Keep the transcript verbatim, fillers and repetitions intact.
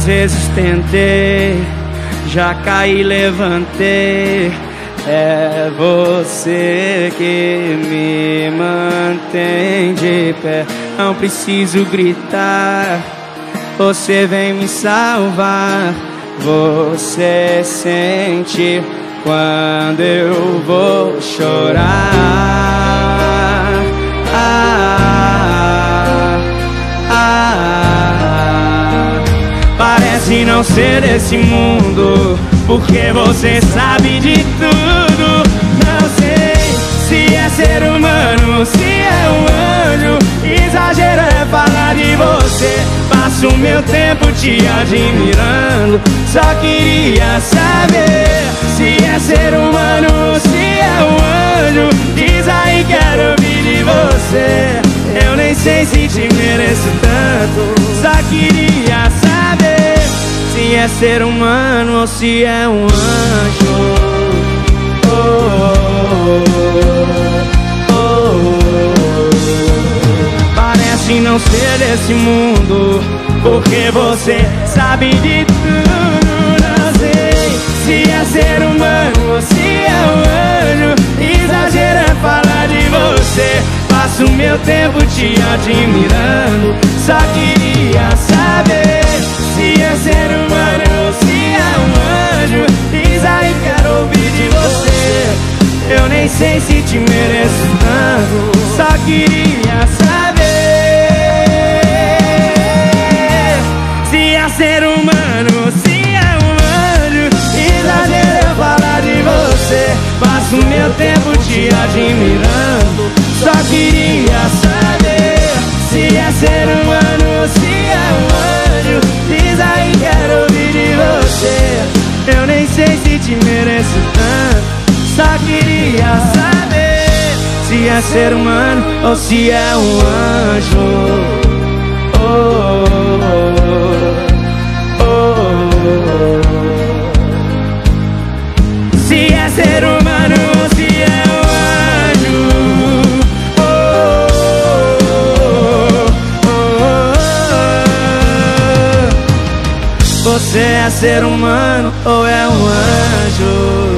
Quantas vezes tentei, já caí, levantei. É você que me mantém de pé. Não preciso gritar, você vem me salvar. Você sente quando eu vou chorar. Ah, ah, ah. Parece não ser desse mundo, porque você sabe de tudo. Não sei se é ser humano, se é um anjo. Exagero é falar de você. Passo o meu tempo te admirando. Só queria saber se é ser humano, se é um anjo. Diz aí, quero ouvir de você. Eu nem sei se te mereço tanto. Só queria saber se é ser humano ou se é um anjo. Oh, oh, oh, oh. Parece não ser desse mundo, porque você sabe de tudo. Não sei se é ser humano ou se é um anjo. Exagero é falar de você. Passo o meu tempo te admirando. Só queria saber se é ser humano ou se é um anjo. Diz aí, quero ouvir de você. Eu nem sei se te mereço tanto. Só queria saber se é ser humano, se é um anjo. Exagero é falar de você. Passo o meu tempo te admirando. Só queria saber se é ser humano, se é um anjo. Diz aí, quero ouvir de você. Eu nem sei se te mereço tanto. Só queria saber se é ser humano ou se é um anjo. Oh, oh, oh, oh. Se é ser humano ou se é um anjo. Oh, oh, oh, oh. Você é ser humano ou é um anjo?